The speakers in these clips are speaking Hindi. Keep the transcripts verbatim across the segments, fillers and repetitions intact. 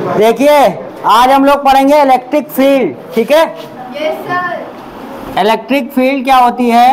देखिए आज हम लोग पढ़ेंगे इलेक्ट्रिक फील्ड, ठीक है। Yes sir. इलेक्ट्रिक फील्ड क्या होती है?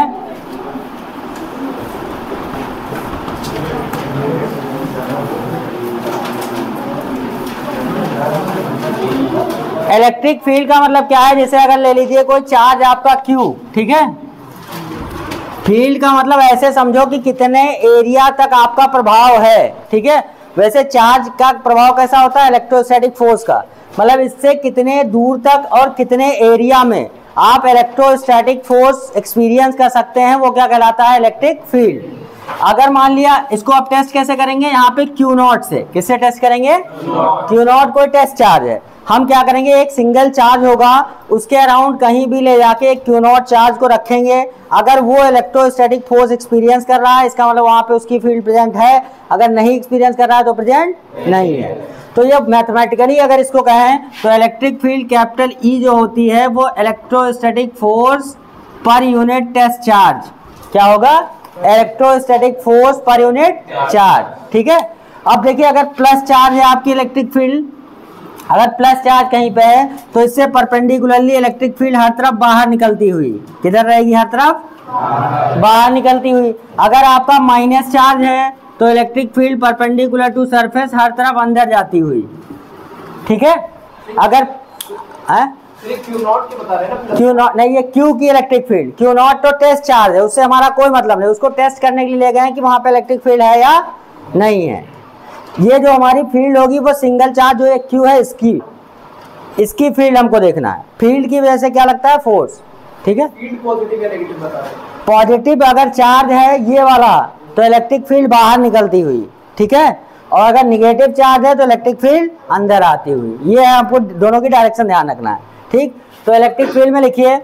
इलेक्ट्रिक फील्ड का मतलब क्या है? जैसे अगर ले लीजिए कोई चार्ज आपका Q, ठीक है। फील्ड का मतलब ऐसे समझो कि कितने एरिया तक आपका प्रभाव है, ठीक है। वैसे चार्ज का प्रभाव कैसा होता है? इलेक्ट्रोस्टैटिक फोर्स का मतलब इससे कितने दूर तक और कितने एरिया में आप इलेक्ट्रोस्टैटिक फोर्स एक्सपीरियंस कर सकते हैं, वो क्या कहलाता है? Electric field. अगर मान लिया इसको आप टेस्ट कैसे करेंगे? यहाँ पे क्यू नॉट से। किससे टेस्ट करेंगे? क्यू नॉट कोई टेस्ट चार्ज है। हम क्या करेंगे, एक सिंगल चार्ज होगा उसके अराउंड कहीं भी ले जाके एक क्यू नॉट चार्ज को रखेंगे। अगर वो इलेक्ट्रोस्टैटिक फोर्स एक्सपीरियंस कर रहा है इसका मतलब वहां पे उसकी फील्ड प्रेजेंट है, अगर नहीं एक्सपीरियंस कर रहा है तो प्रेजेंट नहीं है। तो ये मैथमेटिकली अगर इसको कहें तो इलेक्ट्रिक फील्ड कैपिटल ई जो होती है वो electrostatic force per unit test charge क्या होगा? Electrostatic force per unit charge, ठीक है। अब देखिए अगर प्लस चार्ज है आपकी इलेक्ट्रिक फील्ड, अगर प्लस चार्ज कहीं पे है तो इससे परपेंडिकुलरली इलेक्ट्रिक फील्ड हर तरफ बाहर निकलती हुई किधर रहेगी? हर तरफ बाहर निकलती हुई। अगर आपका माइनस चार्ज है तो electric field perpendicular to surface हर तरफ अंदर जाती हुई, ठीक है। अगर क्यू नॉट नहीं, ये क्यू की इलेक्ट्रिक फील्ड, क्यू नॉट तो टेस्ट चार्ज है, उससे हमारा कोई मतलब नहीं। उसको टेस्ट करने के लिए ले गए कि वहां पे इलेक्ट्रिक फील्ड है या नहीं है। ये जो हमारी फील्ड होगी वो सिंगल चार्ज जो एक क्यू है इसकी इसकी फील्ड हमको देखना है। फील्ड की वजह से क्या लगता है? फोर्स, ठीक है। पॉजिटिव अगर चार्ज है ये वाला तो इलेक्ट्रिक फील्ड बाहर निकलती हुई, ठीक है। और अगर निगेटिव चार्ज है तो इलेक्ट्रिक फील्ड अंदर आती हुई। ये है, आपको दोनों की डायरेक्शन ध्यान रखना है, ठीक। तो इलेक्ट्रिक फील्ड में लिखिए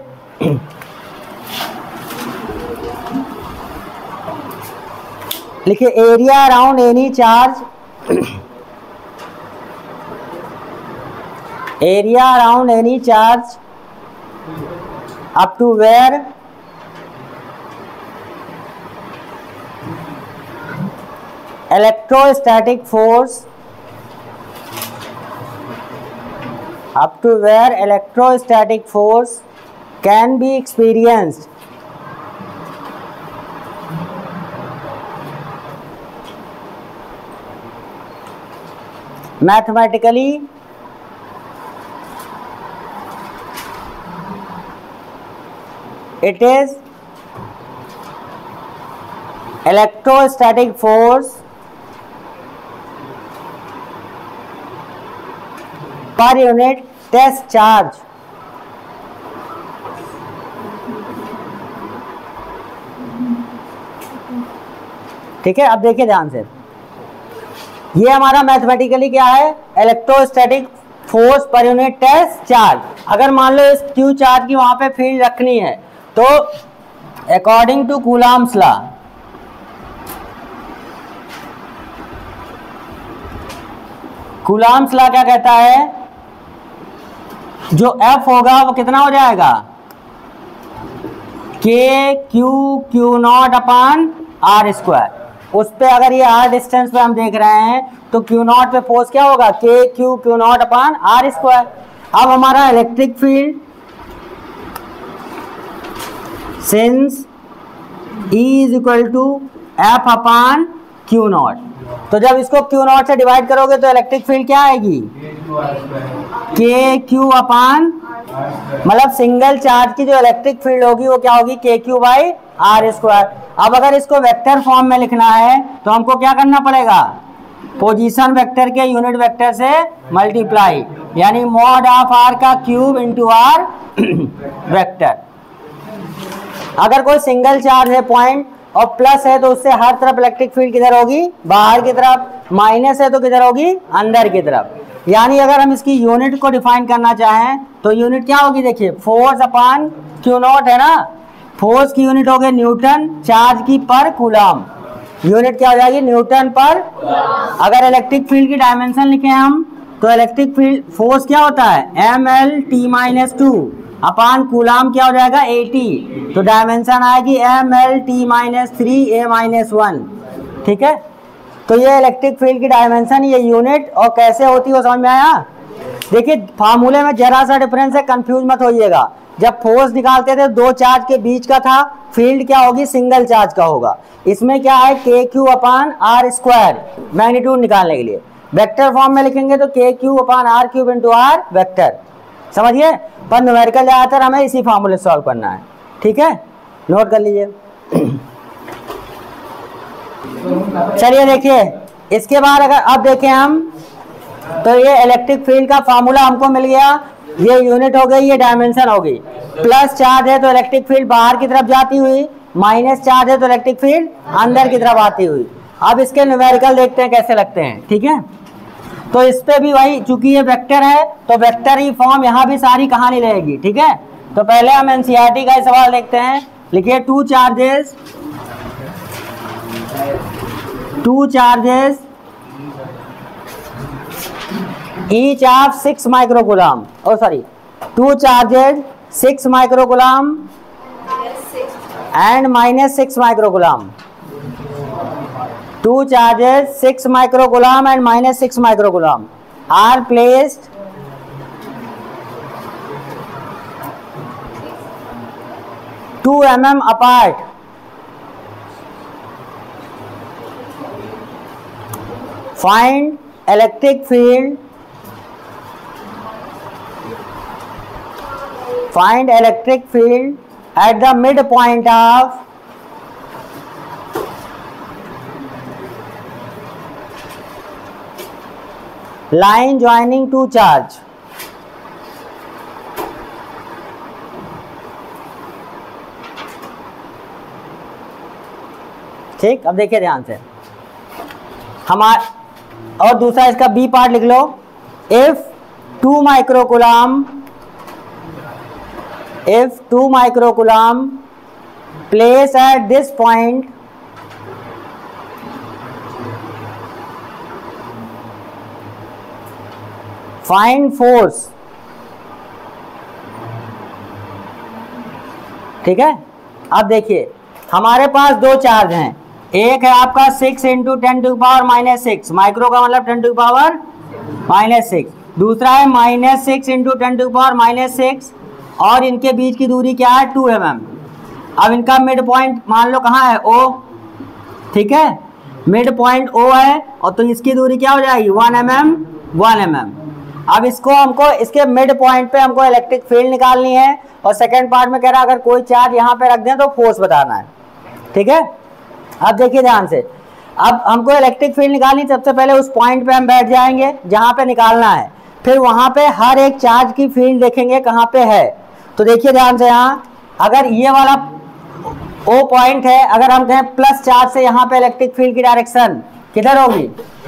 लिखिए area around any charge area around any charge up to where electrostatic force up to where electrostatic force can be experienced mathematically it is electrostatic force per unit test charge ठीक है। अब देखिए ध्यान से, ये हमारा मैथमेटिकली क्या है? Electrostatic force per unit test charge. अगर मान लो इस क्यू चार्ज की वहां पे फील्ड रखनी है तो according to Coulomb's law Coulomb's law क्या कहता है? जो F होगा वो कितना हो जाएगा? K q q nought upon are square. उस पे अगर ये आर डिस्टेंस पे हम देख रहे हैं तो क्यू नॉट पे फोर्स क्या होगा? K q q nought upon are square. अब हमारा electric field since E is equal to F upon q nought, तो जब इसको क्यू नॉट से डिवाइड करोगे तो इलेक्ट्रिक फील्ड क्या आएगी? के क्यू अपान मतलब सिंगल चार्ज की जो इलेक्ट्रिक फील्ड होगी वो क्या होगी? के क्यू बाई आर स्क्वायर। अब अगर इसको वेक्टर फॉर्म में लिखना है तो हमको क्या करना पड़ेगा? पोजीशन वेक्टर के यूनिट वेक्टर से मल्टीप्लाई, यानी मॉड ऑफ आर का क्यूब इंटू आर वेक्टर। अगर कोई सिंगल चार्ज है पॉइंट और प्लस है तो उससे हर तरफ इलेक्ट्रिक फील्ड किधर होगी? बाहर की तरफ। माइनस है तो किधर होगी? अंदर की तरफ। यानी अगर हम इसकी यूनिट को डिफाइन करना चाहें तो यूनिट क्या होगी? देखिए फोर्स अपान क्यू नॉट है ना, फोर्स की यूनिट हो गई न्यूटन, चार्ज की पर कूलम, यूनिट क्या हो जाएगी? न्यूटन पर। अगर इलेक्ट्रिक फील्ड की डायमेंशन लिखें हम तो इलेक्ट्रिक फील्ड फोर्स क्या होता है? M L T minus two upon coulomb क्या हो जाएगा? एटी। तो डायमेंशन आएगी M L T minus three A minus one, ठीक है। तो ये इलेक्ट्रिक फील्ड की डायमेंशन, ये यूनिट और कैसे होती है वो समझ में आया। देखिए फार्मूले में जरा सा डिफरेंस है, कंफ्यूज मत होइएगा। जब फोर्स निकालते थे दो चार्ज के बीच का था, फील्ड क्या होगी, सिंगल चार्ज का होगा। इसमें क्या है, k Q upon are square, magnitude निकालने के लिए। वेक्टर फॉर्म में लिखेंगे तो k Q upon r cube into r vector, समझिए। पर न्यूमेरिकल ज्यादातर हमें इसी फार्मूले से सॉल्व करना है, ठीक है, नोट कर लीजिए। चलिए देखिए, इसके बाद अगर अब देखें हम, तो ये इलेक्ट्रिक फील्ड का फार्मूला हमको मिल गया। ये यूनिट हो गई, ये डायमेंशन हो गई। प्लस चार्ज है तो इलेक्ट्रिक फील्ड बाहर की तरफ जाती हुई, माइनस चार्ज है तो इलेक्ट्रिक फील्ड अंदर की तरफ आती हुई। अब इसके न्यूमेरिकल देखते हैं कैसे लगते हैं, ठीक है। तो इस पे भी वही, चूंकि ये वेक्टर है तो वेक्टर ही फॉर्म यहाँ भी सारी कहानी रहेगी, ठीक है। तो पहले हम एनसीईआरटी का सवाल देखते हैं। लिखिए two charges two charges each of six microcoulomb, oh sorry, two charges six microcoulomb and minus six microcoulomb. Two charges six microcoulomb and minus six microcoulomb are placed two millimeters apart. Find electric field Find electric field at the midpoint of line joining two charge. ठीक, अब देखिए ध्यान से हमार, और दूसरा इसका बी पार्ट लिख लो। If two microcoulomb If two microcoulomb placed at this point find force, ठीक है। अब देखिए हमारे पास दो चार्ज हैं, एक है आपका six into ten to power minus six, micro का मतलब ten to power minus six, दूसरा है minus six into ten to power minus six, और इनके बीच की दूरी क्या है, टू एम एम। अब इनका मिड पॉइंट मान लो कहाँ है, ओ, ठीक है, मिड पॉइंट ओ है, और तो इसकी दूरी क्या हो जाएगी, one m m one m m. अब इसको हमको इसके मिड पॉइंट पे हमको इलेक्ट्रिक फील्ड निकालनी है, और सेकंड पार्ट में कह रहा है अगर कोई चार्ज यहाँ पे रख दें तो फोर्स बताना है, ठीक है। अब देखिए ध्यान से, अब हमको इलेक्ट्रिक फील्ड निकालनी, सबसे पहले उस पॉइंट पे हम बैठ जाएंगे जहाँ पे निकालना है, फिर वहाँ पे हर एक चार्ज की फील्ड देखेंगे कहाँ पे है। तो देखिए ध्यान से, यहाँ अगर ये वाला ओ पॉइंट है, अगर हम कहें प्लस चार्ज से यहाँ पे इलेक्ट्रिक फील्ड की डायरेक्शन किधर होगी,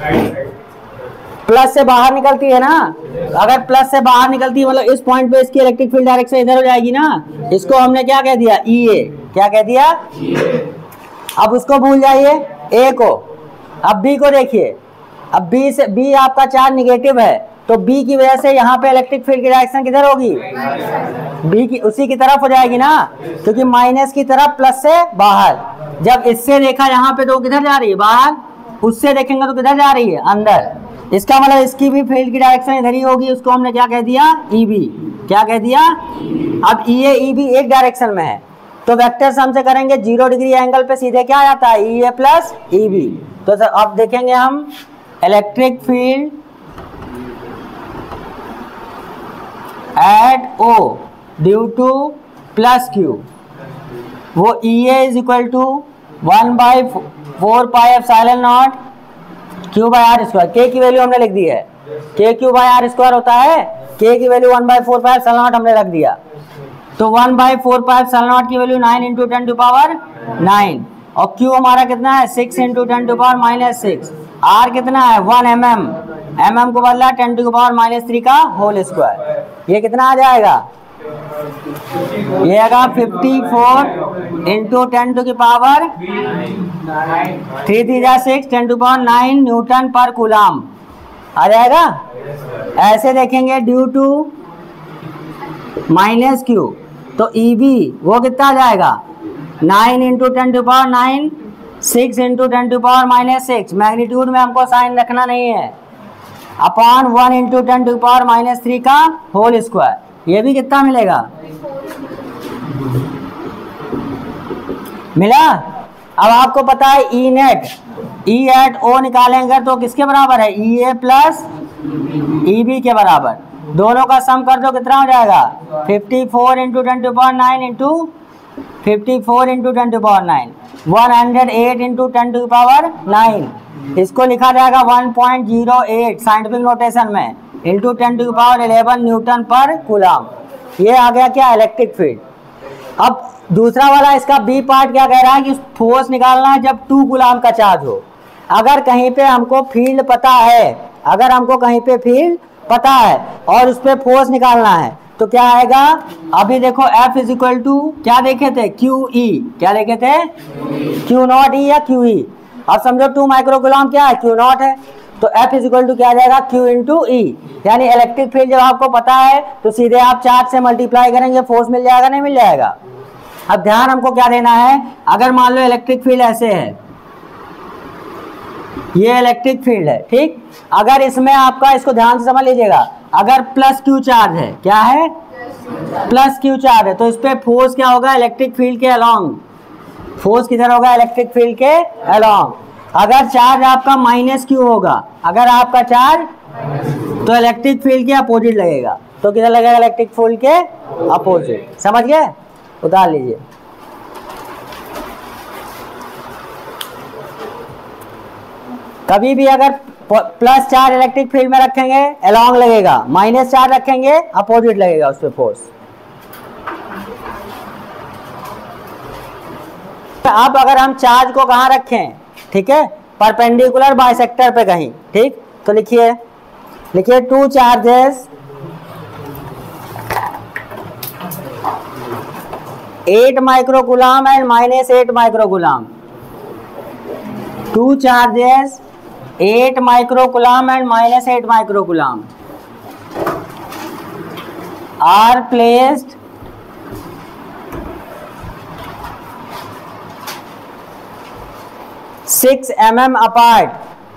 प्लस से बाहर निकलती है ना। अगर प्लस से बाहर निकलती है मतलब इस पॉइंट पे इसकी इलेक्ट्रिक फील्ड डायरेक्शन इधर हो जाएगी ना। इसको हमने क्या कह दिया, ई ए, क्या कह दिया, अब उसको भूल जाइए, ए को। अब बी को देखिए, अब बी से, बी आपका चार्ज निगेटिव है, तो बी की वजह से यहाँ पे इलेक्ट्रिक फील्ड की डायरेक्शन किधर होगी, बी की उसी की तरफ हो जाएगी ना, क्योंकि माइनस की तरफ प्लस से बाहर। जब इससे देखा यहाँ पे तो किधर जा रही है, बाहर, उससे देखेंगे तो किधर जा रही है, अंदर। इसका मतलब इसकी भी फील्ड की डायरेक्शन इधर ही होगी, उसको हमने क्या कह दिया, ई बी, क्या कह दिया। अब ई ए ई बी एक डायरेक्शन में है, तो वेक्टर सम से करेंगे जीरो डिग्री एंगल पे सीधे क्या आ जाता है, E A plus E B. तो सर अब देखेंगे हम electric field at O due to plus q, वो E A is equal to one by four pi epsilon not q by are square. K की वैल्यू हमने लिख दी है, k Q by are square होता है, के की value one by four pi epsilon nought हमने रख दिया। तो one by four pi epsilon nought की value nine into ten to power nine, और क्यू हमारा कितना है, six into ten to power minus six. R कितना है, one m m, m m को बदला ten to power minus three का होल स्क्वायर। ये कितना आ जाएगा, ये आएगा fifty four into ten to की पावर थ्री थ्री जा six, ten to power nine newton per coulomb आ जाएगा। ऐसे देखेंगे ड्यू टू माइनस क्यू, तो ई बी वो कितना आ जाएगा, nine into ten to power nine, six into ten to power minus six. Magnitude में हमको साइन रखना नहीं है, upon one into ten to power minus three का होल स्क्वायर। ये भी कितना मिलेगा? मिला। अब आपको पता है ई नेट, ई एट ओ निकालेंगे तो किसके बराबर है? E A plus E B के बराबर। दोनों का सम कर दो, कितना हो जाएगा? Fifty four into ten to power nine into fifty four into ten to power nine, one hundred eight into ten to power nine. इसको लिखा जाएगा one point zero eight scientific notation में into ten to power eleven newton per coulomb. ये आ गया क्या? Electric field. अब दूसरा वाला इसका बी पार्ट क्या कह रहा है कि फोर्स निकालना है जब टू कूलम का चार्ज हो। अगर कहीं पे हमको फील्ड पता है, अगर हमको कहीं पे फील्ड पता है और उस पर फोर्स निकालना है तो क्या आएगा? अभी देखो F इज इक्वल टू क्या देखे थे? Q E. क्या देखे थे? क्यू नॉट ई या क्यू ई। अब समझो टू माइक्रो कूलम क्या है? क्यू नॉट है। तो F इज इक्वल टू क्या आ जाएगा? Q into E. यानी इलेक्ट्रिक फील्ड जब आपको पता है तो सीधे आप चार्ज से मल्टीप्लाई करेंगे, फोर्स मिल जाएगा, नहीं मिल जाएगा? अब ध्यान हमको क्या देना है, अगर मान लो इलेक्ट्रिक फील्ड ऐसे है, ये इलेक्ट्रिक फील्ड है, ठीक। अगर इसमें आपका, इसको ध्यान से समझ लीजिएगा, अगर प्लस क्यू चार्ज है, क्या है? प्लस क्यू चार्ज है, तो इस पे फोर्स क्या होगा? इलेक्ट्रिक फील्ड के अलोंग। फोर्स किधर होगा? इलेक्ट्रिक फील्ड के अलोंग। अगर चार्ज आपका माइनस क्यू होगा, अगर आपका चार्ज, तो इलेक्ट्रिक फील्ड के अपोजिट लगेगा। तो किधर लगेगा? इलेक्ट्रिक फील्ड के अपोजिट। समझ गए? उतार लीजिए। कभी भी अगर प्लस चार्ज इलेक्ट्रिक फील्ड में रखेंगे अलोंग लगेगा, माइनस चार्ज रखेंगे अपोजिट लगेगा उस पे फोर्स। अब अगर हम चार्ज को कहाँ रखें, ठीक है, परपेंडिकुलर बाइसेक्टर पे कहीं, ठीक, तो लिखिए लिखिए two charges eight microcoulomb and minus eight microcoulomb. Two charges eight microcoulomb and minus eight microcoulomb are placed six millimeters apart.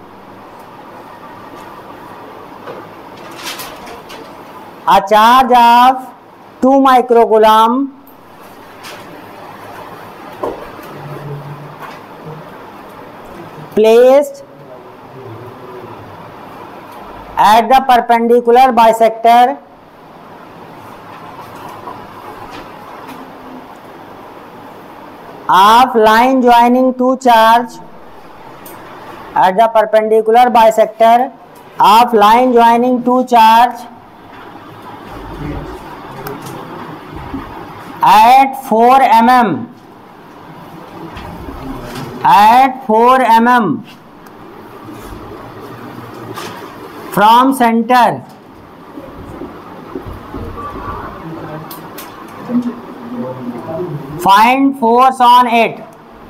A charge of two microcoulomb placed at the perpendicular bisector of line joining two charge at the perpendicular bisector of line joining two charge at four millimeters at four millimeters from center. Find force on it.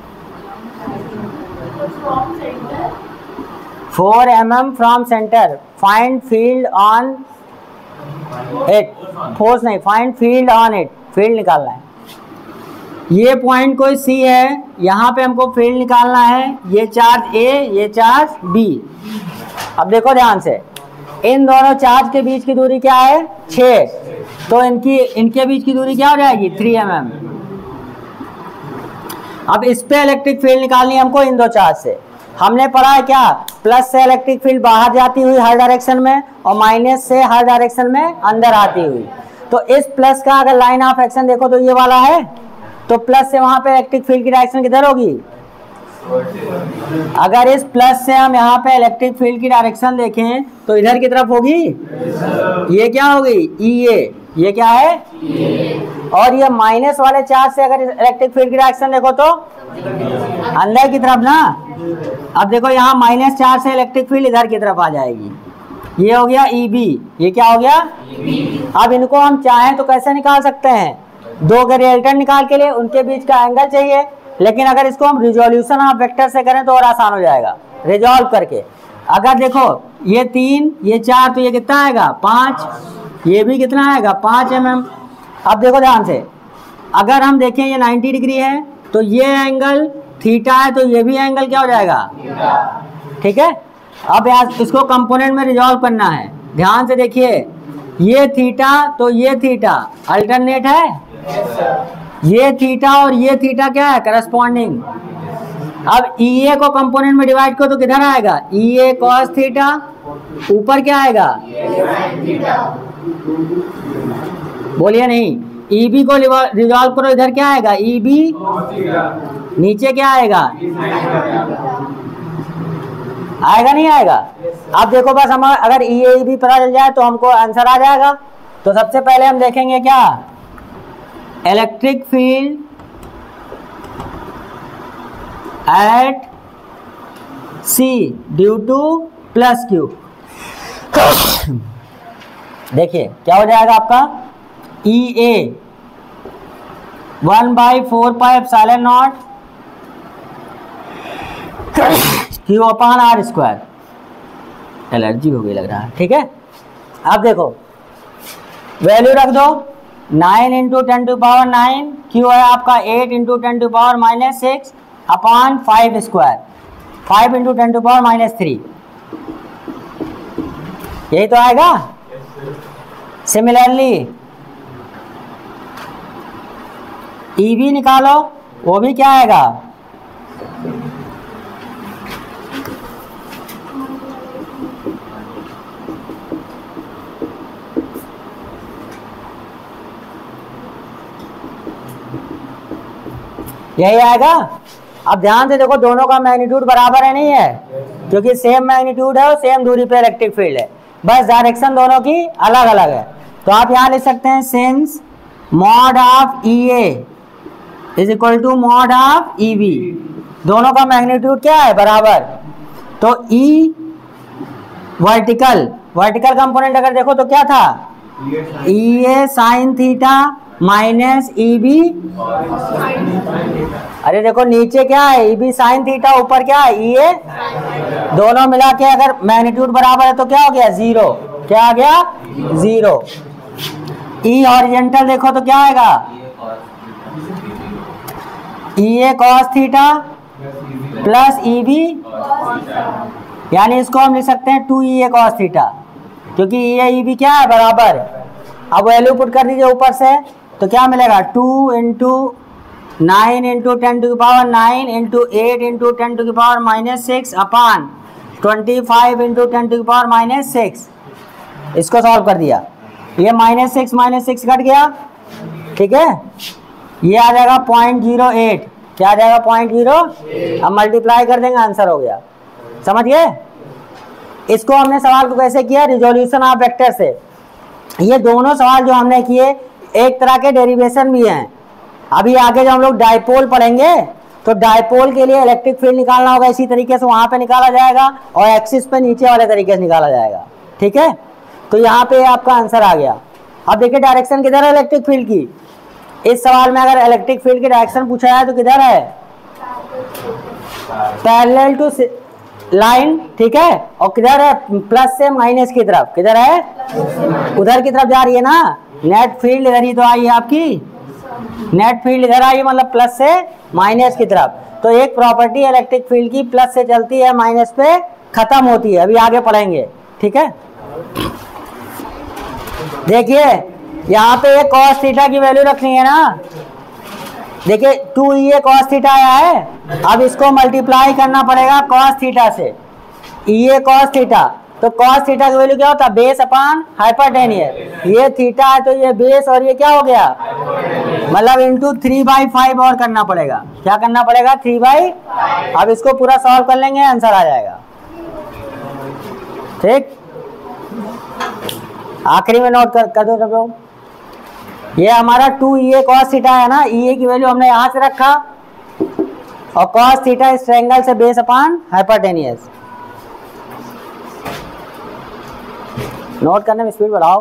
four millimeters from center. Find field on it. Force नहीं, find field on it. Field निकालना है। ये पॉइंट कोई सी है, यहाँ पे हमको फील्ड निकालना है। ये चार्ज ए, ये चार्ज बी। अब देखो ध्यान से, इन दोनों चार्ज के बीच की दूरी क्या है? छः। तो इनकी इनके बीच की दूरी क्या हो जाएगी? Three m m. अब इस पे इलेक्ट्रिक फील्ड निकालनी है हमको इन दो चार्ज से। हमने पढ़ा है क्या? प्लस से इलेक्ट्रिक फील्ड बाहर जाती हुई हर डायरेक्शन में और माइनस से हर डायरेक्शन में अंदर आती हुई। तो इस प्लस का अगर लाइन ऑफ एक्शन देखो तो ये वाला है, तो प्लस से वहां पे इलेक्ट्रिक फील्ड की डायरेक्शन किधर होगी? अगर इस प्लस से हम यहाँ पे इलेक्ट्रिक फील्ड की डायरेक्शन देखें तो इधर की तरफ होगी। ये क्या होगी? ई ए। ये क्या है? और ये माइनस वाले चार्ज से अगर इलेक्ट्रिक फील्ड की डायरेक्शन देखो तो अंदर की तरफ ना। अब देखो यहाँ माइनस चार्ज से इलेक्ट्रिक फील्ड इधर की तरफ आ जाएगी। ये हो गया ई बी। ये क्या हो गया? अब इनको हम चाहें तो कैसे निकाल सकते हैं? दो के रिजल्टेंट निकाल के लिए उनके बीच का एंगल चाहिए, लेकिन अगर इसको हम रिजोल्यूशन ऑफ वेक्टर से करें तो और आसान हो जाएगा, रिजॉल्व करके। अगर देखो ये तीन, ये चार, तो ये कितना आएगा? पाँच। ये भी कितना आएगा? पाँच एम एम। अब देखो ध्यान से, अगर हम देखें ये नाइन्टी डिग्री है तो ये एंगल थीटा है, तो ये भी एंगल क्या हो जाएगा? ठीक है। अब यार इसको कंपोनेंट में रिजॉल्व करना है, ध्यान से देखिए, ये थीटा तो ये थीटा अल्टरनेट है, ये थीटा और ये थीटा क्या है, करस्पॉन्डिंग। अब ई ए को कंपोनेंट में डिवाइड करो तो किधर आएगा, ई ए कॉस थीटा, ऊपर क्या आएगा, बोलिए नहीं, ई बी को रिजॉल्व करो, इधर क्या आएगा, ई बी, नीचे क्या आएगा, आएगा नहीं आएगा। अब देखो बस हम अगर ई ए बी पता चल जाए तो हमको आंसर आ जाएगा। तो सबसे पहले हम देखेंगे क्या, electric field at C due to plus Q. देखिए क्या हो जाएगा आपका, E A one by four pi epsilon not Q upon are square. Allergy हो गई लग रहा है, ठीक है। अब देखो वैल्यू रख दो, nine into ten to power nine, Q है आपका eight into ten to power minus six upon five square, five into ten to power minus three, यही तो आएगा। सिमिलरली ई बी निकालो, वो भी क्या आएगा, यही आएगा। अब ध्यान से देखो दोनों का मैग्नीट्यूड बराबर है नहीं है, क्योंकि सेम मैग्नीट्यूड है और सेम दूरी पे इलेक्ट्रिक फील्ड है, बस डायरेक्शन दोनों की अलग अलग है। तो आप यहाँ लिख सकते हैं since mod of E A is equal to mod of E B, दोनों का मैग्नीट्यूड क्या है, बराबर। तो ई वर्टिकल वर्टिकल कंपोनेंट अगर देखो तो क्या था, E A sine theta minus E B, अरे देखो नीचे क्या है, ई बी साइन थीटा, ऊपर क्या है, ई ए, दोनों मिला के अगर मैग्नीट्यूड बराबर है तो क्या हो गया, जीरो, क्या आ गया, जीरो। ई हॉरिजॉन्टल देखो तो क्या आएगा, E A cos theta plus E B, यानी इसको हम लिख सकते हैं two E A cos theta, क्योंकि ई ए ई बी क्या है, बराबर। अब वैल्यू पुट कर दीजिए ऊपर से, तो क्या मिलेगा, two into nine into ten to power nine into eight into ten to power minus six upon twenty five into ten to power minus six. इसको सॉल्व कर दिया, ये minus six minus six cut गया, ठीक है, ये आ जाएगा पॉइंट जीरो एट, क्या आ जाएगा, पॉइंट जीरो, अब मल्टीप्लाई कर देंगे, आंसर हो गया। समझ गए। इसको हमने सवाल को कैसे किया, रिजोल्यूशन ऑफ वेक्टर से। ये दोनों सवाल जो हमने किए एक तरह के डेरिवेशन भी हैं। अभी आगे जब हम लोग डाइपोल पढ़ेंगे तो डाइपोल के लिए इलेक्ट्रिक फील्ड निकालना होगा, इसी तरीके से वहां पे निकाला जाएगा और एक्सिस पे नीचे वाले तरीके से निकाला जाएगा, ठीक है। तो यहाँ पे आपका आंसर आ गया। अब देखिए डायरेक्शन किधर है इलेक्ट्रिक फील्ड की, इस सवाल में अगर इलेक्ट्रिक फील्ड की डायरेक्शन पूछा है तो किधर है, पैरेलल टू लाइन, ठीक है, और किधर है, प्लस से माइनस की तरफ, किधर है, उधर की तरफ जा रही है ना। नेट फील्ड इधर ही तो आई है आपकी, नेट फील्ड इधर आई है, मतलब प्लस से माइनस की तरफ। तो एक प्रॉपर्टी इलेक्ट्रिक फील्ड की प्लस से चलती है, माइनस पे खत्म होती है, अभी आगे पढ़ेंगे, ठीक है। देखिए यहाँ पे एक cos थीटा की वैल्यू रखनी है ना, देखिए two E A cos theta आया है, अब इसको मल्टीप्लाई करना पड़ेगा cos थीटा से, ई ए cos थीटा, तो cos थीटा की वैल्यू क्या होता है, बेस अपान हाइपोटेन्यूज, ये थीटा है तो ये बेस और ये क्या हो गया, मतलब इंटू थ्री बाई फाइव और करना पड़ेगा, क्या करना पड़ेगा, थ्री बाई। अब इसको पूरा सॉल्व कर लेंगे, आंसर आ जाएगा, ठीक। आखिरी में नोट कर, कर दो सब लोग, ये हमारा two E A cos theta है ना, ई ए की वैल्यू हमने यहाँ से रखा और कॉस थीटा इस ट्रायंगल से बेस अपान हाइपोटेन्यूज। नोट करने में स्पीड बढ़ाओ।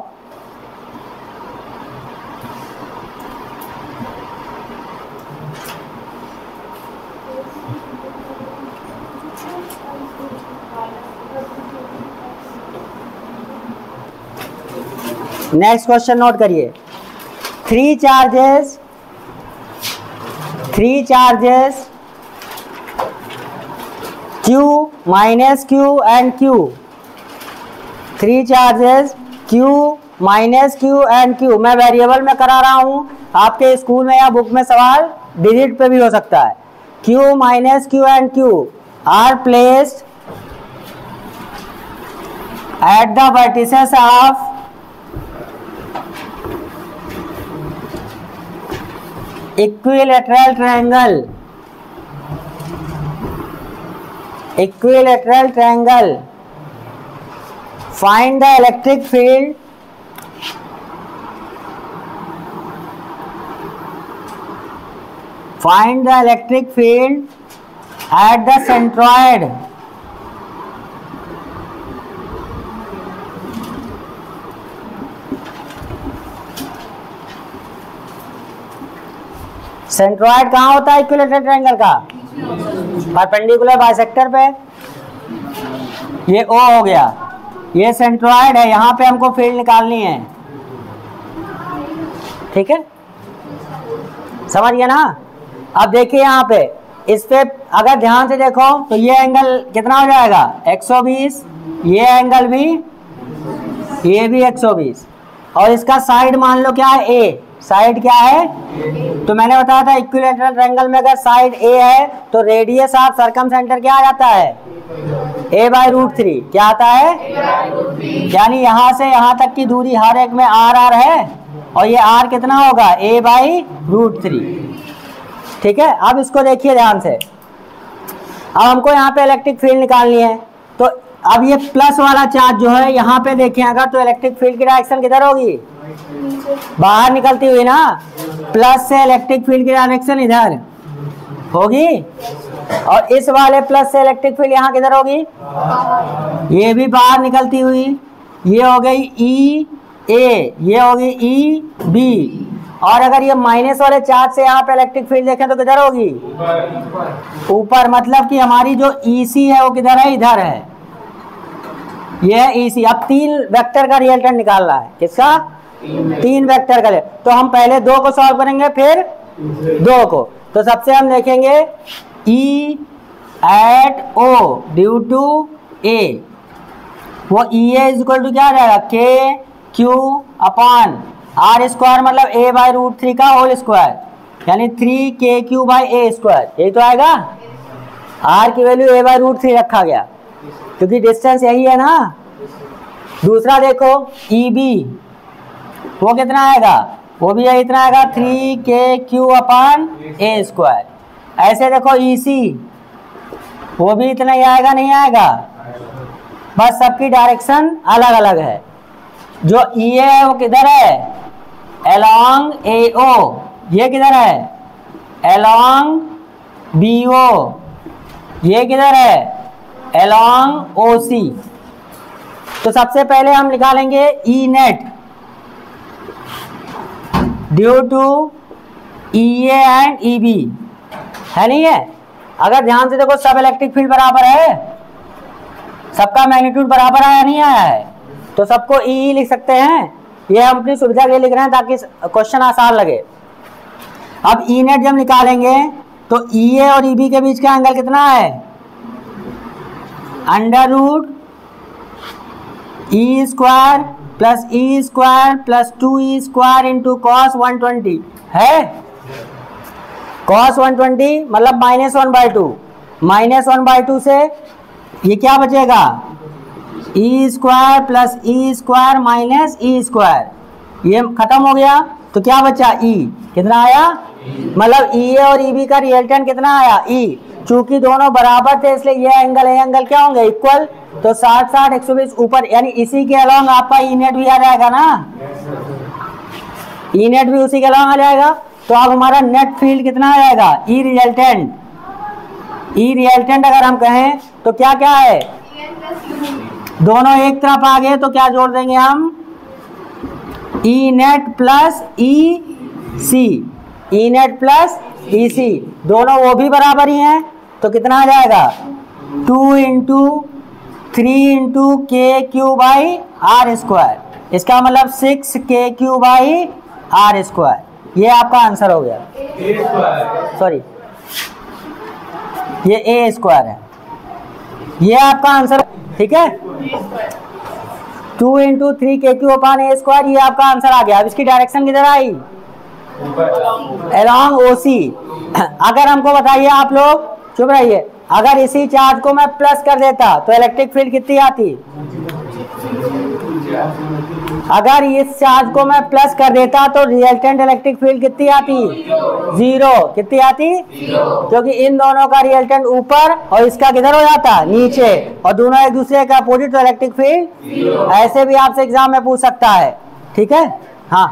नेक्स्ट क्वेश्चन नोट करिए, three charges three charges Q minus Q and Q, three charges Q minus Q and Q. मैं वेरिएबल में करा रहा हूं, आपके स्कूल में या बुक में सवाल डिजिट पे भी हो सकता है। Q minus Q and Q are placed at the vertices of equilateral triangle, equilateral triangle. Find the electric field find the electric field at the centroid centroid कहाँ होता है इक्विलैटरल ट्रायंगल का? परपेंडिकुलर बाइसेक्टर पे। ये O हो गया, ये सेंट्रॉइड है, यहाँ पे हमको फील्ड निकालनी है। ठीक है, समझ गया ना? अब देखिए यहाँ पे, इस पे अगर ध्यान से देखो तो ये एंगल कितना हो जाएगा एक सौ बीस, ये एंगल भी, ये भी एक सौ बीस, और इसका साइड मान लो क्या है A, साइड क्या है? तो मैंने बताया था इक्विलैटरल ट्रायंगल में अगर साइड A है तो रेडियस ऑफ सर्कम सेंटर क्या आ जाता है? A by root three. क्या आता है? यानी यहाँ से यहाँ तक की दूरी हर एक में आर आर है, और ये R कितना होगा? A by root three. ठीक है, अब इसको देखिए ध्यान से। अब हमको यहाँ पे इलेक्ट्रिक फील्ड निकालनी है, तो अब ये प्लस वाला चार्ज जो है यहाँ पे देखें अगर, तो इलेक्ट्रिक फील्ड की डायरेक्शन किधर होगी? बाहर निकलती हुई ना। प्लस से इलेक्ट्रिक फील्ड की डायरेक्शन इधर होगी, और इस वाले प्लस से इलेक्ट्रिक फील्ड यहाँ किधर होगी? ये भी बाहर निकलती हुई। ये हो गई ई ए, ये होगी ई बी, और अगर ये माइनस वाले चार्ज से यहाँ पे इलेक्ट्रिक फील्ड देखें तो किधर होगी? ऊपर। मतलब कि हमारी जो ई सी है वो किधर है? इधर है। ये है ई सी। अब तीन वेक्टर का रिजल्टेंट निकालना है। किसका? तीन वेक्टर का। तो हम पहले दो को सॉल्व करेंगे, फिर दो को। तो सबसे हम देखेंगे E at O due to A, वो E A is equal to क्या रहेगा? K Q upon R square, मतलब A बाई रूट थ्री का होल स्क्वायर, यानी three K Q by A square. यही तो आएगा। R की value A by root three रखा गया क्योंकि डिस्टेंस यही है ना। दूसरा देखो ई बी, वो कितना आएगा? वो भी यही इतना आएगा, थ्री के क्यू अपॉन ए स्क्वायर। ऐसे देखो ई सी, वो भी इतना ही आएगा, नहीं आएगा? बस सबकी डायरेक्शन अलग अलग है। जो ई ए है वो किधर है? Along A O. ये किधर है? Along B O. ये किधर है? Along O C. तो सबसे पहले हम निकालेंगे E net due to E A and E B, है नहीं है? अगर ध्यान से देखो सब इलेक्ट्रिक फील्ड बराबर है, सबका मैग्नीट्यूड बराबर आया नहीं आया है, तो सबको ई ई लिख सकते हैं। ये हम अपनी सुविधा के लिए लिख रहे हैं ताकि क्वेश्चन आसान लगे। अब ई नेट जब निकालेंगे तो ई ए और ई बी के बीच का एंगल कितना है? Under root E square plus E square plus two E square into cos one twenty है। कॉस वन ट्वेंटी मतलब minus one by two, minus one by two से ये क्या बचेगा? E square plus E square minus E square, ये खत्म हो गया। तो क्या बचा? ई। कितना आया? मतलब ई ए और ई बी का रिजल्टेंट कितना आया? ई। चूंकि दोनों बराबर थे इसलिए ये एंगल ये एंगल क्या होंगे? इक्वल। तो साठ साठ एक सौ बीस ऊपर, यानी इसी के अलावा आपका ई नेट भी आ जाएगा ना। ई नेट भी उसी के अलावा आ जाएगा। तो अब हमारा नेट फील्ड कितना आ जाएगा? ई रिजल्टेंट। ई रिजल्टेंट अगर हम कहें तो क्या क्या है? दोनों एक तरफ आ गए तो क्या जोड़ देंगे हम? E net plus E C, E net plus E C, दोनों वो भी बराबर ही हैं। तो कितना आ जाएगा? Two into three into K Q by are square. इसका मतलब सिक्स के क्यू बाई आर स्क्वायर। ये आपका आंसर हो गया। सॉरी, ये ए स्क्वायर है। ये आपका आंसर, ठीक है। Two into three K Q upon A square, ये आपका आंसर आ गया। अब इसकी डायरेक्शन किधर आई? अलोंग ओसी। अगर हमको बताइए, आप लोग चुप रहिए, अगर इसी चार्ज को मैं प्लस कर देता तो इलेक्ट्रिक फील्ड कितनी आती? अगर इस चार्ज को मैं प्लस कर देता तो रिजल्टेंट इलेक्ट्रिक फील्ड कितनी आती? जीरो। कितनी आती? क्योंकि इन दोनों का रिजल्टेंट ऊपर और इसका किधर हो जाता? नीचे, और दोनों एक दूसरे का अपोजिट, तो इलेक्ट्रिक फील्ड ऐसे भी आपसे एग्जाम में पूछ सकता है, ठीक है। हाँ,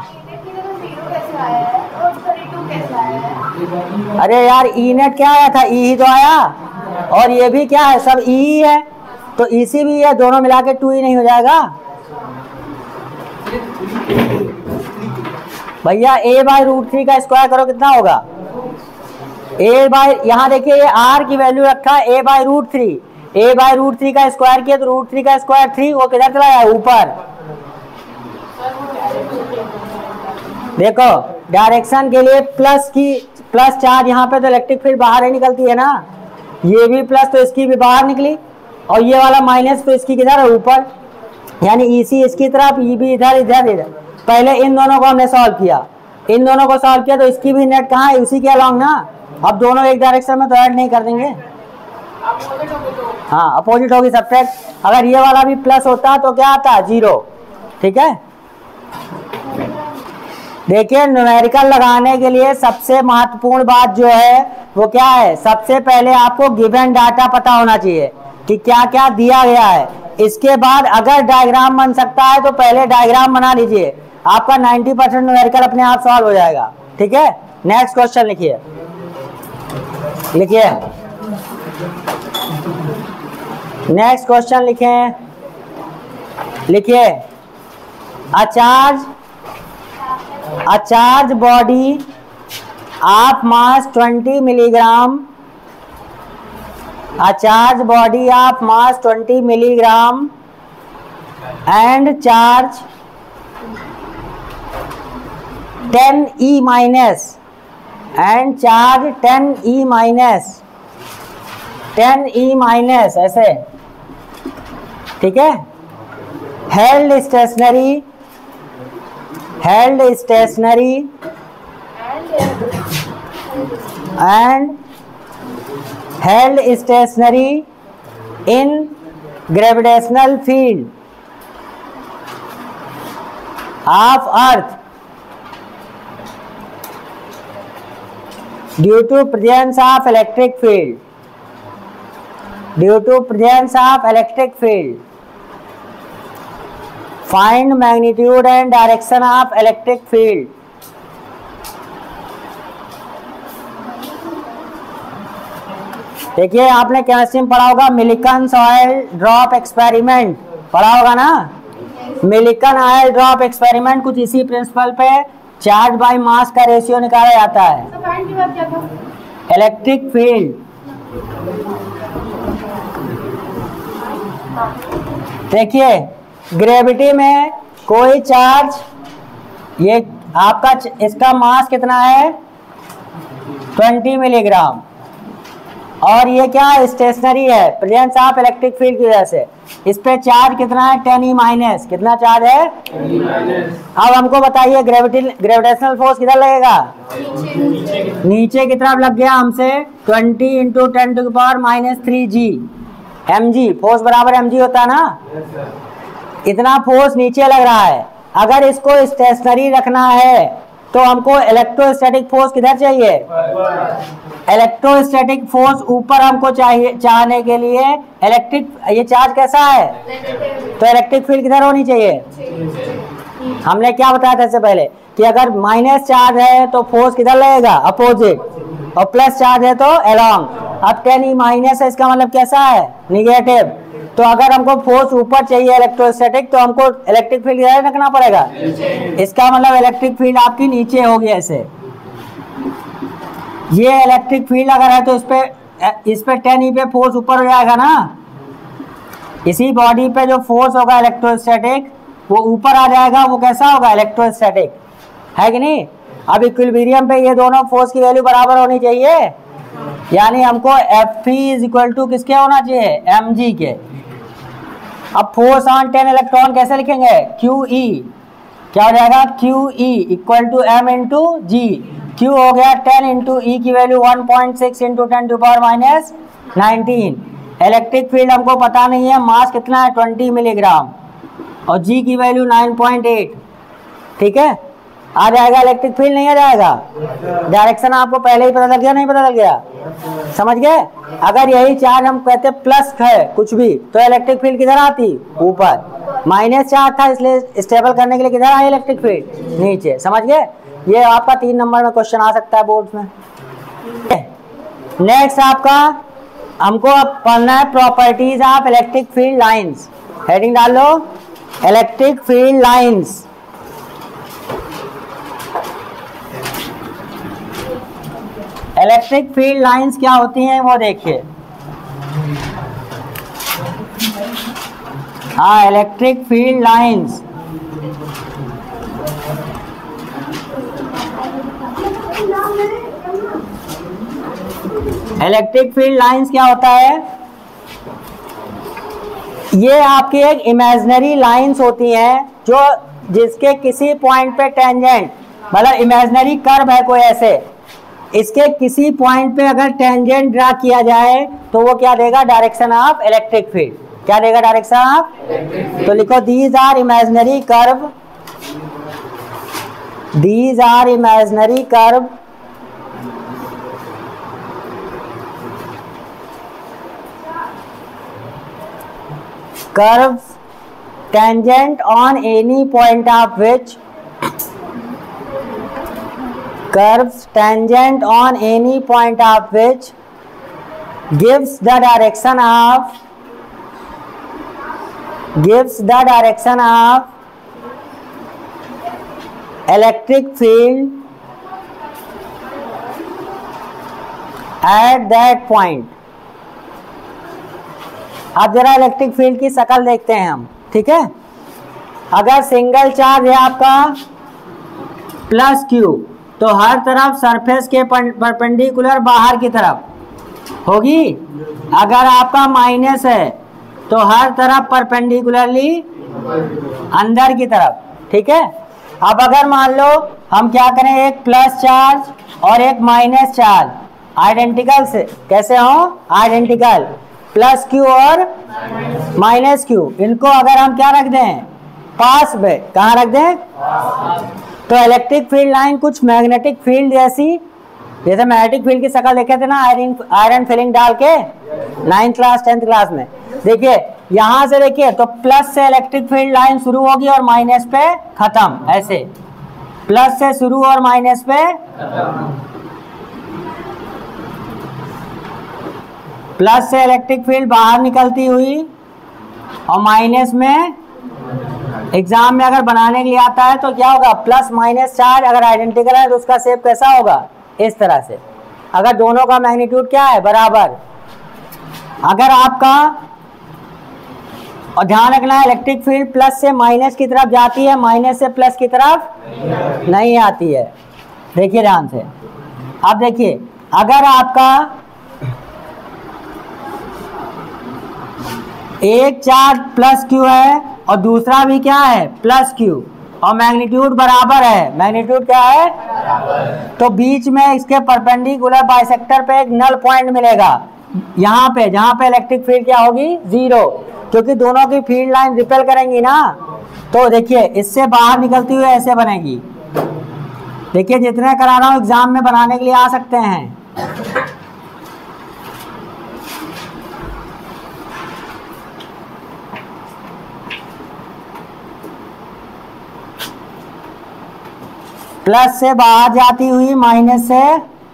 अरे यार ई नेट क्या आया था? ई ही तो आया, और ये भी क्या है? सब ई ही है, तो इसी भी है, दोनों मिला के टू ही नहीं हो जाएगा भैया? ए बाय रूट थ्री का स्क्वायर करो, कितना होगा? ए बाय, यहाँ देखिए ये आर की वैल्यू रखा है A by root three, A by root three का स्क्वायर किया तो रूट थ्री का स्क्वायर थ्री, वो किधर चला गया? ऊपर। देखो डायरेक्शन के लिए प्लस की, प्लस चार्ज यहाँ पे, तो इलेक्ट्रिक फील्ड बाहर ही निकलती है ना। ये भी प्लस तो इसकी भी बाहर निकली, और ये वाला माइनस तो इसकी किधर है? ऊपर। यानी इसी इसकी तरफ, ये भी इधर इधर इधर। पहले इन दोनों को हमने सॉल्व किया, इन दोनों को सॉल्व किया तो इसकी भी नेट कहाँ है? उसी के अलोंग ना। अब दोनों एक डायरेक्शन में तो ऐड नहीं कर देंगे, हाँ अपोजिट होगी, सब्ट्रैक्ट। अगर ये वाला भी प्लस होता तो क्या आता? जीरो, ठीक है। देखिए न्यूमेरिकल लगाने के लिए सबसे महत्वपूर्ण बात जो है वो क्या है? सबसे पहले आपको गिवन डाटा पता होना चाहिए कि क्या क्या दिया गया है। इसके बाद अगर डायग्राम बन सकता है तो पहले डायग्राम बना लीजिए, आपका नब्बे परसेंट न्यूमेरिकल अपने आप सॉल्व हो जाएगा, ठीक है। नेक्स्ट क्वेश्चन लिखिए, लिखिए नेक्स्ट क्वेश्चन लिखें, लिखिए a charge A charge body of mass twenty milligram, a charge body of mass twenty milligram and charge ten E minus and charge ten E minus, ten E minus ऐसे, ठीक है। held stationary, held stationary and held stationary in gravitational field of earth due to presence of electric field, due to presence of electric field. Find magnitude and direction of electric field. देखिए आपने केमिस्ट्री में पढ़ा होगा मिलिकन ऑयल ड्रॉप एक्सपेरिमेंट, पढ़ा होगा ना। मिलिकन ऑयल ड्रॉप एक्सपेरिमेंट कुछ इसी प्रिंसिपल पे चार्ज बाय मास का रेशियो निकाला जाता है। इलेक्ट्रिक फील्ड, देखिए ग्रेविटी में कोई चार्ज, ये आपका इसका मास कितना है? बीस मिलीग्राम, और ये क्या है? स्टेशनरी है, प्रेजेंस ऑफ इलेक्ट्रिक फील्ड की वजह से। इस पे चार्ज कितना है? Ten E minus. कितना चार्ज है? अब हमको बताइए ग्रेविटी, ग्रेविटेशनल फोर्स किधर लगेगा? नीचे, नीचे की तरफ लग गया हमसे। Twenty into ten to the power minus three G M G, force बराबर एम जी होता है ना। इतना फोर्स नीचे लग रहा है। अगर इसको स्टेशनरी रखना है तो हमको इलेक्ट्रोस्टैटिक फोर्स किधर चाहिए? इलेक्ट्रोस्टैटिक फोर्स ऊपर हमको चाहिए। चाहने के लिए इलेक्ट्रिक, ये चार्ज कैसा है तो इलेक्ट्रिक फील्ड किधर होनी चाहिए? हमने क्या बताया था इससे पहले कि अगर माइनस चार्ज है तो फोर्स किधर लगेगा? अपोजिट, और प्लस चार्ज है तो अलोंग। अब टेन ई माइनस है, इसका मतलब कैसा है? निगेटिव। तो अगर हमको फोर्स ऊपर चाहिए इलेक्ट्रोस्टैटिक तो हमको इलेक्ट्रिक फील्ड किधर रखना पड़ेगा? इसका मतलब इलेक्ट्रिक फील्ड आपकी नीचे होगी ऐसे। ये इलेक्ट्रिक फील्ड अगर है तो इस पे इस पे टेन ई पे फोर्स ऊपर हो जाएगा ना। इसी बॉडी पे जो फोर्स होगा इलेक्ट्रोस्टैटिक वो ऊपर आ जाएगा। वो कैसा होगा? इलेक्ट्रोस्टैटिक, है कि नहीं। अब इक्विलिब्रियम पे ये दोनों फोर्स की वैल्यू बराबर होनी चाहिए। यानी हमको F E is equal to किसके होना चाहिए, एम जी के। अब फोर्स ऑन टेन इलेक्ट्रॉन कैसे लिखेंगे, क्यू ई, क्या हो जाएगा, Q E equal to M into G. Q हो गया टेन इंटू ई की value one point six into ten to power minus nineteen. Electric field हमको पता नहीं है, मास कितना है ट्वेंटी मिलीग्राम और जी की वैल्यू नाइन पॉइंट एट। ठीक है, आ जाएगा इलेक्ट्रिक फील्ड, नहीं आ जाएगा। डायरेक्शन आपको पहले ही पता लग गया, नहीं पता लग गया, समझ गए। अगर यही चार्ज हम कहते प्लस है कुछ भी तो इलेक्ट्रिक फील्ड किधर आती, ऊपर। माइनस चार्ज था इसलिए स्टेबल करने के लिए किधर आई इलेक्ट्रिक फील्ड, नीचे। समझ गए, ये आपका तीन नंबर में क्वेश्चन आ सकता है बोर्ड में। नेक्स्ट आपका हमको अब पढ़ना है properties of electric field lines. Heading डाल लो, electric field lines. Electric field lines क्या होती हैं वो देखिए। हाँ, electric field lines electric field lines क्या होता है, ये आपकी एक इमेजिनरी लाइंस होती हैं जो जिसके किसी पॉइंट पे टेंजेंट, मतलब इमेजिनरी कर्व है कोई ऐसे, इसके किसी पॉइंट पे अगर टेंजेंट ड्रा किया जाए तो वो क्या देगा, डायरेक्शन ऑफ इलेक्ट्रिक फील्ड। क्या देगा, डायरेक्शन ऑफ। तो लिखो these are imaginary curve, these are imaginary curve curves tangent on any point of which curves tangent on any point of which gives the direction of gives the direction of electric field at that point। अब जरा इलेक्ट्रिक फील्ड की शक्ल देखते हैं हम, ठीक है। अगर सिंगल चार्ज है आपका प्लस क्यू तो हर तरफ सरफेस के परपेंडिकुलर बाहर की तरफ होगी। अगर आपका माइनस है तो हर तरफ परपेंडिकुलरली अंदर की तरफ, ठीक है। अब अगर मान लो हम क्या करें, एक प्लस चार्ज और एक माइनस चार्ज आइडेंटिकल से कैसे हो, आइडेंटिकल, प्लस क्यू और माइनस क्यू, इनको अगर हम क्या रख दें, पास में, कहाँ रख दें, तो इलेक्ट्रिक फील्ड लाइन कुछ मैग्नेटिक फील्ड जैसी, जैसे मैग्नेटिक फील्ड की शक्ल देखे थे ना आयरन आयरन फिलिंग डाल के नाइन्थ क्लास टेंथ क्लास में। देखिए यहां से देखिए तो प्लस से इलेक्ट्रिक फील्ड लाइन शुरू होगी और माइनस पे खत्म, ऐसे प्लस से शुरू और माइनस पे प्लस से इलेक्ट्रिक फील्ड बाहर निकलती हुई और माइनस में, एग्जाम में अगर बनाने के लिए आता है तो क्या होगा, प्लस माइनस चार्ज अगर आइडेंटिकल है तो उसका शेप कैसा होगा, इस तरह से। अगर दोनों का मैग्नीट्यूड क्या है, बराबर। अगर आपका, और ध्यान रखना है इलेक्ट्रिक फील्ड प्लस से माइनस की तरफ जाती है, माइनस से प्लस की तरफ नहीं आती है। देखिए ध्यान से, अब देखिए अगर आपका एक चार्ज प्लस क्यू है और दूसरा भी क्या है, प्लस क्यू, और मैग्नीट्यूड बराबर है, मैग्नीट्यूड क्या है, तो बीच में इसके परपेंडिकुलर बाइसेक्टर पे एक नल पॉइंट मिलेगा, यहाँ पे, जहाँ पे इलेक्ट्रिक फील्ड क्या होगी, जीरो, क्योंकि दोनों की फील्ड लाइन रिपेल करेंगी ना। तो देखिए इससे बाहर निकलती हुई ऐसे बनेगी। देखिए जितने करा रहा हूँ एग्जाम में बनाने के लिए आ सकते हैं। प्लस से बाहर जाती हुई, माइनस से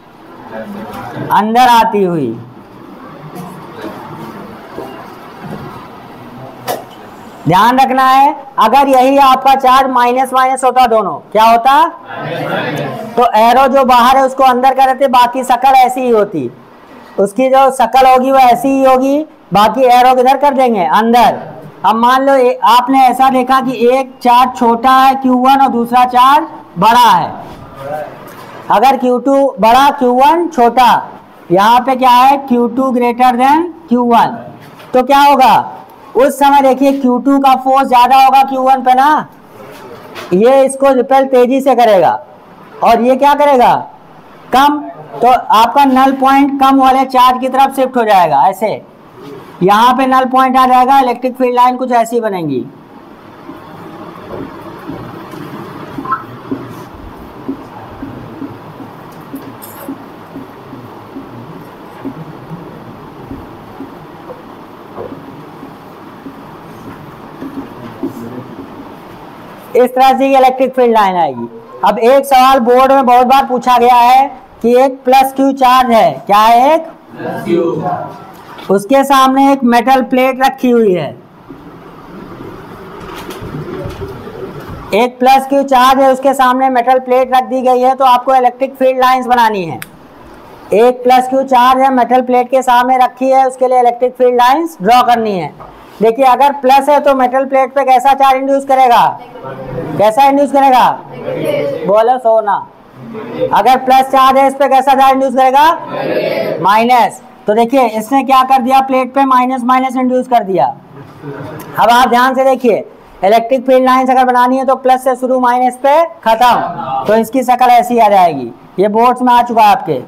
अंदर आती हुई। ध्यान रखना है अगर यही आपका चार्ज माइनस माइनस होता, दोनों क्या होता, तो एरो जो बाहर है उसको अंदर कर देते, बाकी शक्ल ऐसी ही होती, उसकी जो शक्ल होगी वो ऐसी ही होगी, बाकी एरो किधर कर देंगे, अंदर। अब मान लो आपने ऐसा देखा कि एक चार्ज छोटा है क्यू वन और दूसरा चार्ज बड़ा है। अगर क्यू टू बड़ा क्यू वन छोटा, यहाँ पे क्या है Q two greater than Q one, तो क्या होगा उस समय देखिए Q टू का फोर्स ज्यादा होगा Q वन पे ना, ये इसको रिपेल तेजी से करेगा और ये क्या करेगा कम, तो आपका नल पॉइंट कम वाले चार्ज की तरफ शिफ्ट हो जाएगा। ऐसे यहाँ पे नल पॉइंट आ जाएगा, इलेक्ट्रिक फील्ड लाइन कुछ ऐसी बनेगी। इस तरह से इलेक्ट्रिक फील्ड लाइन आएगी। अब एक सवाल बोर्ड में बहुत बार पूछा गया है कि एक प्लस क्यू चार्ज है, क्या है एक प्लस क्यू, उसके सामने एक मेटल प्लेट रखी हुई है, एक प्लस क्यू चार्ज है, उसके सामने मेटल प्लेट रख दी गई है, तो आपको इलेक्ट्रिक फील्ड लाइंस बनानी है। एक प्लस क्यू चार्ज है, मेटल प्लेट के सामने रखी है, उसके लिए इलेक्ट्रिक फील्ड लाइंस ड्रॉ करनी है। देखिए अगर प्लस है तो मेटल प्लेट पे कैसा चार्ज इंड्यूस करेगा, कैसा इंड्यूस करेगा, बोलो सोना। अगर प्लस चार्ज है इस पे कैसा चार्ज इंड्यूस करेगा, माइनस। तो देखिए इसने क्या कर दिया, प्लेट पे माइनस माइनस इंड्यूस कर दिया। अब आप ध्यान से देखिए, इलेक्ट्रिक फील्ड लाइंस अगर बनानी है तो प्लस से शुरू माइनस पे खत्म, तो इसकी शक्ल ऐसी आ जाएगी। ये बोर्ड्स में आ चुका है आपके।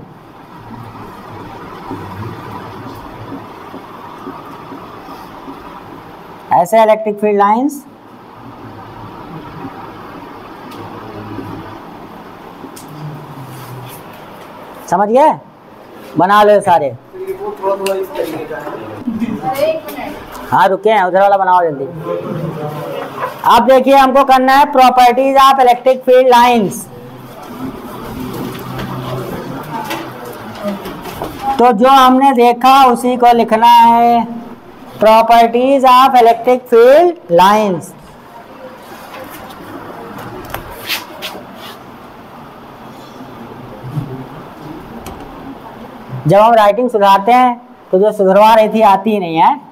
ऐसे इलेक्ट्रिक फील्ड लाइंस समझ गए, बना लो सारे। हाँ रुके हैं, उधर वाला बनाओ जल्दी। अब देखिए हमको करना है properties of electric field lines. तो जो हमने देखा उसी को लिखना है, properties of electric field lines. जब हम राइटिंग सुधारते हैं तो जो सुधरवा रही थी आती ही नहीं है।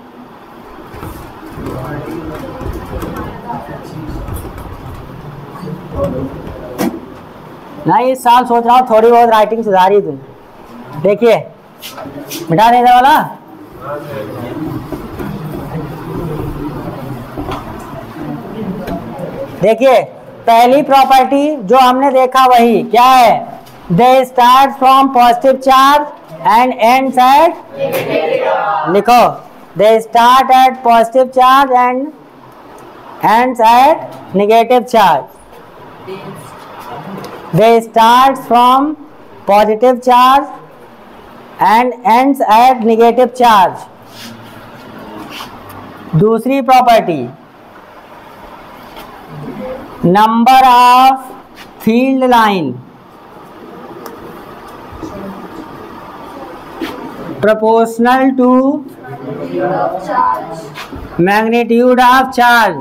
नहीं इस साल सोच रहा हूँ थोड़ी बहुत राइटिंग सुधारी तुम। देखिए मिटा नहीं था वाला, देखिए पहली प्रॉपर्टी जो हमने देखा वही क्या है, they start from positive charge and ends at, लिखो they start at positive charge and ends at negative charge. They start from positive charge and ends at negative charge. दूसरी property, number of field line proportional to magnitude of charge।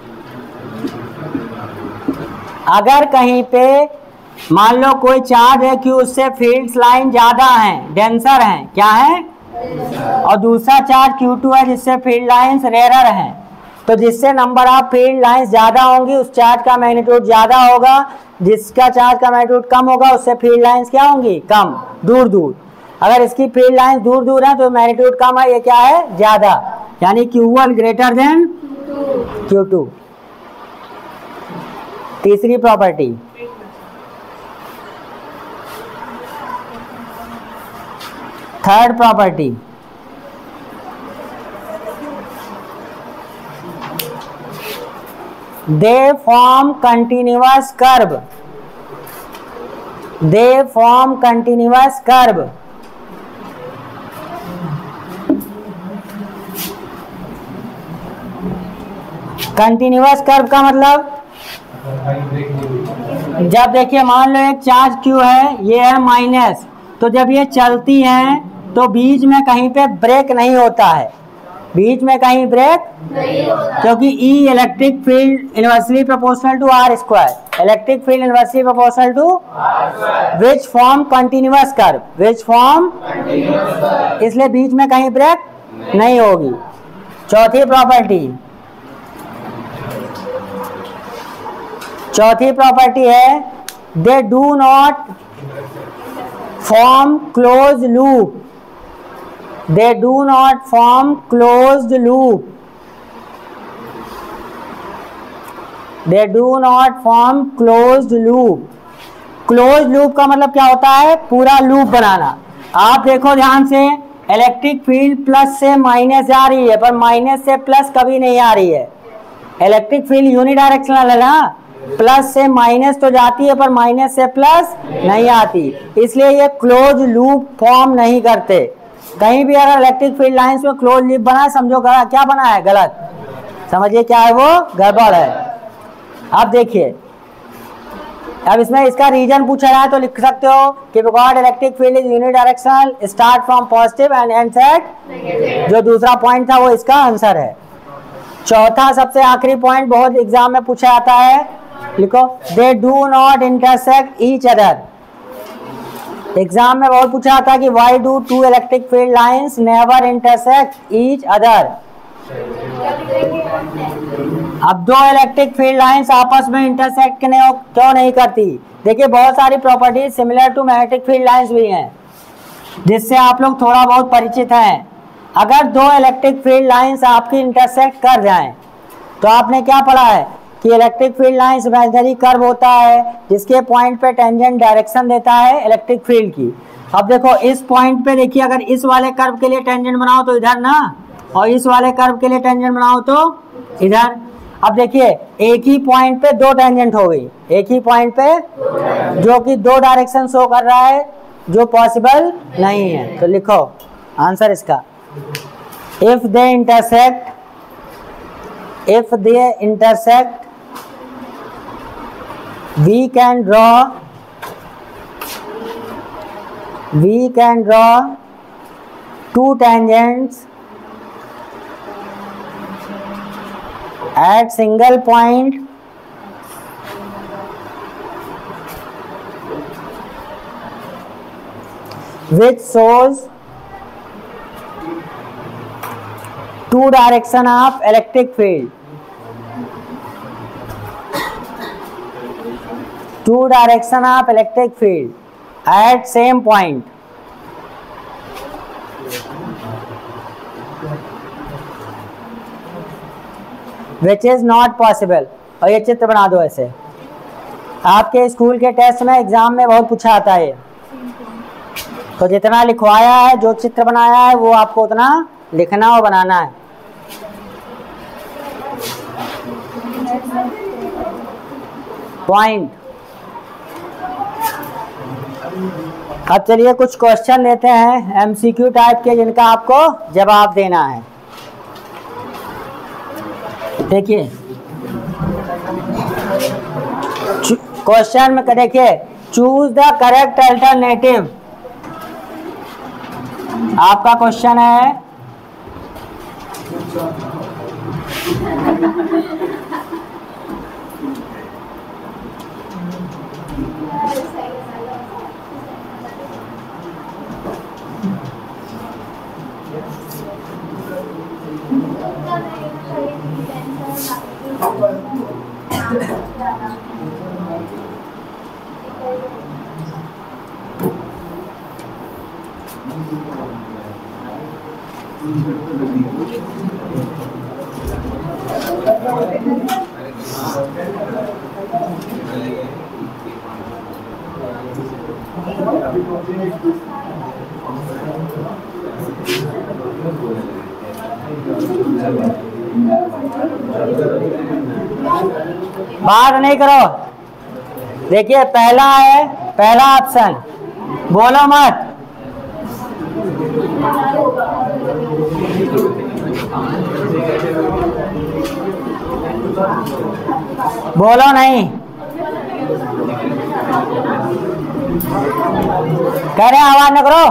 अगर कहीं पे मान लो कोई चार्ज है कि उससे फील्ड लाइन ज्यादा है, डेंसर है, क्या है, और दूसरा चार्ज Q टू है जिससे फील्ड लाइंस रेयरर हैं, तो जिससे नंबर ऑफ फील्ड लाइंस ज्यादा होंगी उस चार्ज का मैग्नीट्यूड ज्यादा होगा, जिसका चार्ज का मैग्नीट्यूड कम होगा उससे फील्ड लाइंस क्या होंगी, कम, दूर दूर। अगर इसकी फील्ड लाइंस दूर दूर है तो मैग्नीट्यूड कम है, ये क्या है, ज्यादा, यानी Q one greater than Q two. तीसरी प्रॉपर्टी, third property, they form continuous curve, they form continuous curve. Continuous curve का मतलब, जब देखिए मान लो एक चार्ज Q है, ये है माइनस, तो जब ये चलती है तो बीच में कहीं पे ब्रेक नहीं होता है, बीच में कहीं ब्रेक नहीं होता, क्योंकि E electric field inversely proportional to R square, electric field inversely proportional to which form continuous curve, which form, इसलिए बीच में कहीं ब्रेक नहीं होगी। चौथी प्रॉपर्टी, चौथी प्रॉपर्टी है they do not form closed loop. They do not form closed loop. They do not form closed loop. Closed loop का मतलब क्या होता है? पूरा लूप बनाना। आप देखो ध्यान से, इलेक्ट्रिक फील्ड प्लस से माइनस जा रही है, पर माइनस से प्लस कभी नहीं आ रही है। इलेक्ट्रिक फील्ड यूनिडायरेक्शनल है ना, प्लस से माइनस तो जाती है पर माइनस से प्लस नहीं आती, इसलिए ये क्लोज लूप फॉर्म नहीं करते। कहीं भी अगर इलेक्ट्रिक फील्ड लाइंस में क्लोज लूप बना, समझो गलत, क्या बना है? गलत। समझिए क्या है वो? गड़बड़ है। अब देखिए, अब इसमें इसका रीजन पूछा जाए तो लिख सकते हो कि because electric field is unidirectional, start from positive and ends at, जो दूसरा पॉइंट था वो इसका आंसर है। चौथा सबसे आखिरी पॉइंट बहुत एग्जाम में पूछा जाता है, लिखो, they do not intersect each other. Exam में बहुत पूछा जाता है कि why do two electric field lines never intersect each other. अब दो इलेक्ट्रिक फील्ड लाइंस आपस में इंटरसेक्ट क्यों नहीं करती? देखिए, बहुत सारी properties similar to magnetic field lines भी हैं, जिससे आप लोग थोड़ा बहुत परिचित हैं। अगर दो इलेक्ट्रिक फील्ड लाइंस आपकी इंटरसेक्ट कर जाएं, तो आपने क्या पढ़ा है कि electric field lines imaginary curve होता है, जिसके पॉइंट पे टेंजेंट डायरेक्शन देता है इलेक्ट्रिक फील्ड की। अब देखो, इस पॉइंट पे देखिए, अगर इस वाले कर्व के लिए टेंजेंट बनाओ तो इधर ना, और इस वाले कर्व के लिए टेंजेंट बनाओ तो इधर। अब देखिए, एक ही पॉइंट पे दो टेंजेंट हो गई, एक ही पॉइंट पे, जो कि दो डायरेक्शन शो कर रहा है, जो पॉसिबल नहीं है। तो लिखो आंसर इसका, if they intersect, if they intersect we can draw we can draw two tangents at single point which shows two direction of electric field, two direction of electric field at same point, which is not possible। और ये चित्र बना दो ऐसे, आपके स्कूल के टेस्ट में एग्जाम में बहुत पूछा आता है। तो जितना लिखवाया है, जो चित्र बनाया है, वो आपको उतना लिखना और बनाना है। पॉइंट। अब चलिए कुछ क्वेश्चन लेते हैं एमसीक्यू टाइप के, जिनका आपको जवाब देना है। देखिए क्वेश्चन में देखिए, चूज द करेक्ट अल्टरनेटिव। आपका क्वेश्चन है, बात नहीं करो। देखिए पहला है, पहला ऑप्शन, बोलो मत, बोलो नहीं, कह रहे आवाज न करो।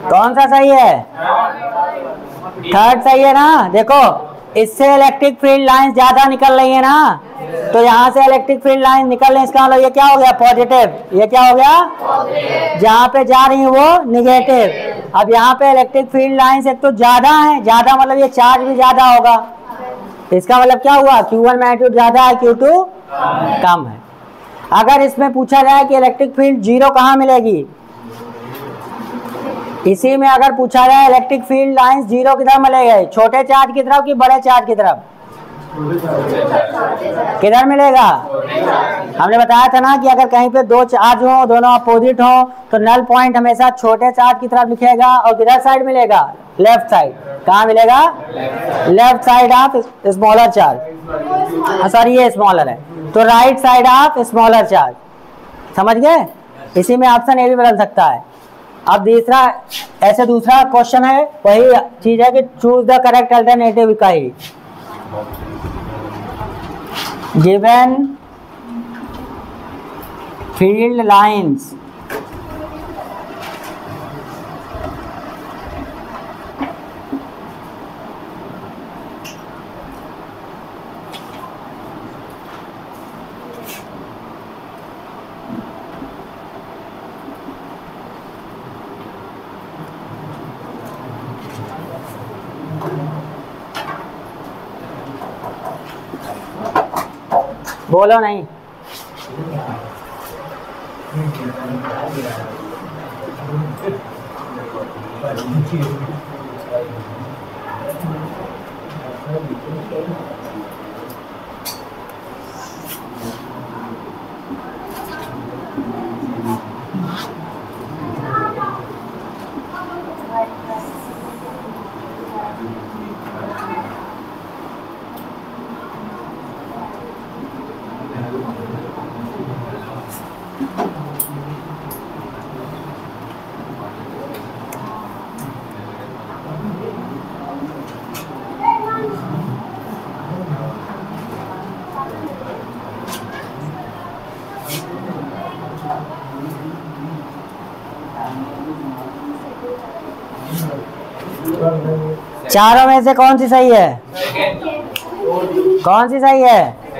कौन सा सही है? थर्ड सही है ना। देखो इससे इलेक्ट्रिक फील्ड लाइन ज्यादा निकल रही है ना, तो यहाँ से इलेक्ट्रिक फील्ड लाइन निकल रही है, इसका मतलब ये क्या हो गया? पॉजिटिव। ये क्या हो गया? जहाँ पे जा रही है वो निगेटिव। अब यहाँ पे इलेक्ट्रिक फील्ड लाइन एक तो ज्यादा है, ज्यादा मतलब ये चार्ज भी ज्यादा होगा, इसका मतलब क्या हुआ? क्यू वन मैग्नीट्यूड ज्यादा है, क्यू टू कम है। अगर इसमें पूछा जाए कि इलेक्ट्रिक फील्ड जीरो कहाँ मिलेगी, इसी में अगर पूछा जाए इलेक्ट्रिक फील्ड लाइंस जीरो किधर मिलेगा? छोटे चार्ज की तरफ कि बड़े चार्ज की तरफ? किधर मिलेगा? हमने बताया था ना कि अगर कहीं पे दो चार्ज हो, दोनों अपोजिट हो, तो नल पॉइंट हमेशा छोटे चार्ज की तरफ लिखेगा और किधर साइड मिलेगा? Left side. कहाँ मिलेगा? Left side of smaller charge. Sorry ये स्मॉलर है, तो right side of smaller charge. समझ गए? इसी में ऑप्शन ए भी बदल सकता है। अब दूसरा ऐसे दूसरा क्वेश्चन है, वही चीज है कि चूज द करेक्ट अल्टरनेटिव इकाई। गिवन फील्ड लाइंस बोलो नहीं। चारों में से कौन सी सही है? कौन सी सही है?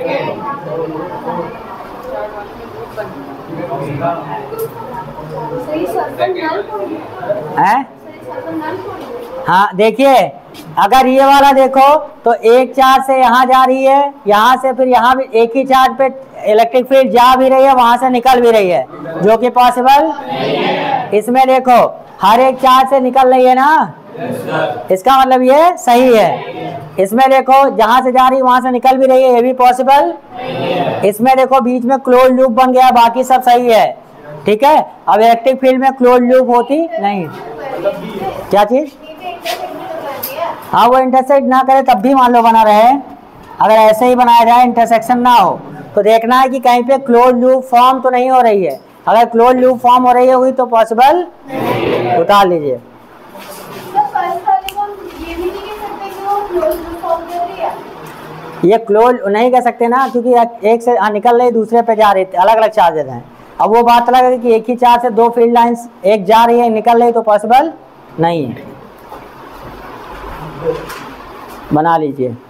हैं? हाँ देखिए, अगर ये वाला देखो तो एक चार्ज से यहाँ जा रही है, यहाँ से फिर यहाँ भी एक ही चार्ज पे इलेक्ट्रिक फील्ड जा भी रही है, वहां से निकल भी रही है, जो कि पॉसिबल। इसमें देखो हर एक चार्ज से निकल रही है ना, इसका मतलब ये सही है। इसमें देखो जहां से जा रही है वहां से निकल भी रही है, ये भी पॉसिबल। इसमें देखो बीच में क्लोज लूप बन गया, बाकी सब सही है। ठीक है, अब इलेक्ट्रिक फील्ड में क्लोज लूप होती नहीं। क्या चीज? हाँ वो इंटरसेक्ट ना करे तब भी मान लो बना रहे। अगर ऐसे ही बनाया जाए इंटरसेक्शन ना हो, तो देखना है कि कहीं पे क्लोज लूप फॉर्म तो नहीं हो रही है। अगर क्लोज लूप फॉर्म हो रही है हुई तो पॉसिबल उतार लीजिए। ये क्लोज नहीं कह सकते ना, क्योंकि एक से निकल रही दूसरे पे जा रही, अलग अलग चार्जेस हैं। अब वो बात अलग है कि एक ही चार्ज से दो फील्ड लाइंस एक जा रही है निकल रही, तो पॉसिबल नहीं है। बना लीजिए।